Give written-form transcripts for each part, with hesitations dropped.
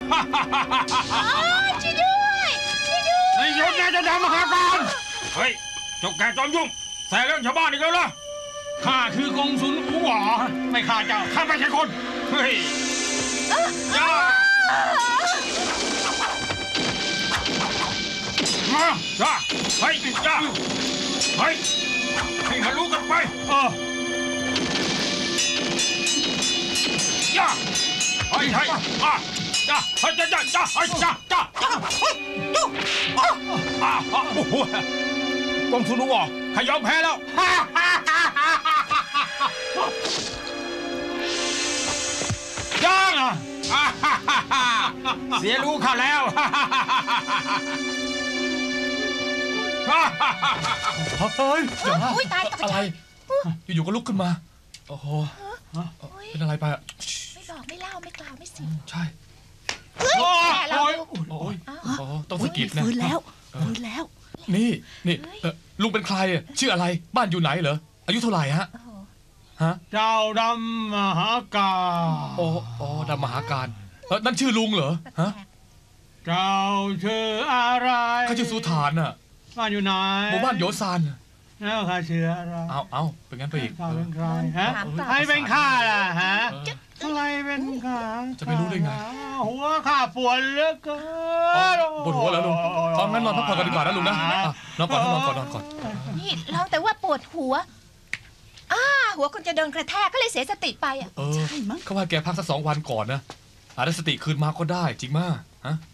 ช่วยด้วยช่วยด้วยไอ้ยศนายจะดำมหาการเฮ้ยเจ้าแกจอมยุ่งใส่เรื่องชาวบ้านอีกแล้วล่ะข้าคือกงสุลอู๋หวอไม่ฆ่าเจ้าข้าไม่ใช่คนเฮ้ยจ้ามาจ้าเฮ้ยจ้าเฮ้ยให้มันรู้กันไปจ้าเฮ้ยเฮ้ยจ้าเฮ้ยจ้าจ้าเฮ้ยจ้าจ้าโอ้โหกงสุลอู๋หวอข้ายอมแพ้แล้วยังอ่ะเสียรู้ข้าแล้วเฮ้ยอย่าอุ้ยตายตกอะใจไรอยู่ๆก็ลุกขึ้นมาโอ้โหเป็นอะไรไปอ่ะไม่บอกไม่เล่าไม่กล่าวไม่สิใช่เฮ้ยแม่เราโอ้ยต้องสะกิดนะฟื้นแล้วฟื้นแล้วนี่ลุงเป็นใครอ่ะชื่ออะไรบ้านอยู่ไหนเหรออายุเท่าไหร่ฮะฮะเจ้าดำมหากาโอ้ดำมหาการนั่นชื่อลุงเหรอฮะเจ้าชื่ออะไรเขาชื่อสุธานอ่ะบ้านอยู่ไหนหมู่บ้านโยซานแล้วข้าชื่ออะไรเอาเป็นงั้นไปอีกข้าเป็นใครฮะใครเป็นข้าล่ะฮะอะไรเป็นข้าจะไปรู้ได้ไงหัวข้าปวดเหลือเกินปวดหัวแล้วลุงงั้นนอนพักผ่อนกันดีกว่านะลุงนะนอนก่อนนอนก่อนนี่ร้องแต่ว่าปวดหัวหัวคนจะโดนกระแทกก็เลยเสียสติไปอ่ะใช่มั้งเขาว่าแกพักสัก2 วันก่อนนะอาจได้สติคืนมาก็ได้จริงมากฮะ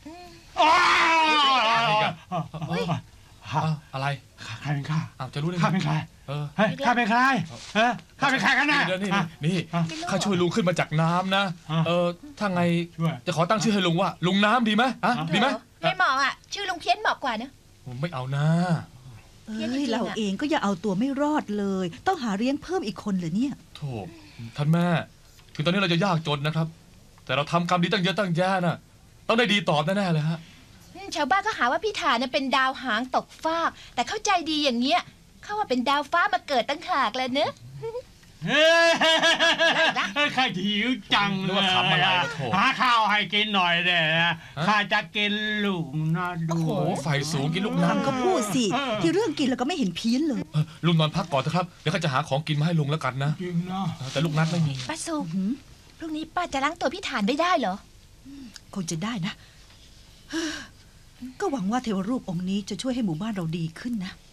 อะไรใครเป็นข้าจะรู้ได้ไงข้าเป็นใครเฮ้ยข้าเป็นใครข้าเป็นใครกันนะนี่ข้าช่วยลุงขึ้นมาจากน้ำนะถ้าไงจะขอตั้งชื่อให้ลุงว่าลุงน้ำดีไหมดีไหมไม่เหมาะอ่ะชื่อลุงเพี้ยนเหมาะกว่านะผมไม่เอานะเราเองก็อย่าเอาตัวไม่รอดเลย ต้องหาเลี้ยงเพิ่มอีกคนเหรอเนี่ยโถท่านแม่ถึงตอนนี้เราจะยากจนนะครับแต่เราทำกรรมดีตั้งเยอะตั้งแยะน่ะต้องได้ดีตอบแน่ๆเลยฮะชาวบ้านก็หาว่าพี่ฐานน่ะเป็นดาวหางตกฟากแต่เข้าใจดีอย่างเงี้ยเขาว่าเป็นดาวฟ้ามาเกิดตั้งหากแล้วเนอะข้าหิวจังเลยหาข้าวให้กินหน่อยเด้นะข้าจะกินลูกนะดูโอ้ไฟสูงกินลูกทำน้ำก็พูดสิ ที่เรื่องกินแล้วก็ไม่เห็นเพี้ยนเลยลุงนอนพักก่อนเถอะครับเดี๋ยวข้าจะหาของกินมาให้ลุงแล้วกันนะจริงนะแต่ลูกนัดไม่มีป้าสุพรุ่งนี้ป้าจะล้างตัวพี่ฐานไม่ได้เหรอคงจะได้นะ ก็หวังว่าเทวรูปองค์นี้จะช่วยให้หมู่บ้านเราดีขึ้นนะ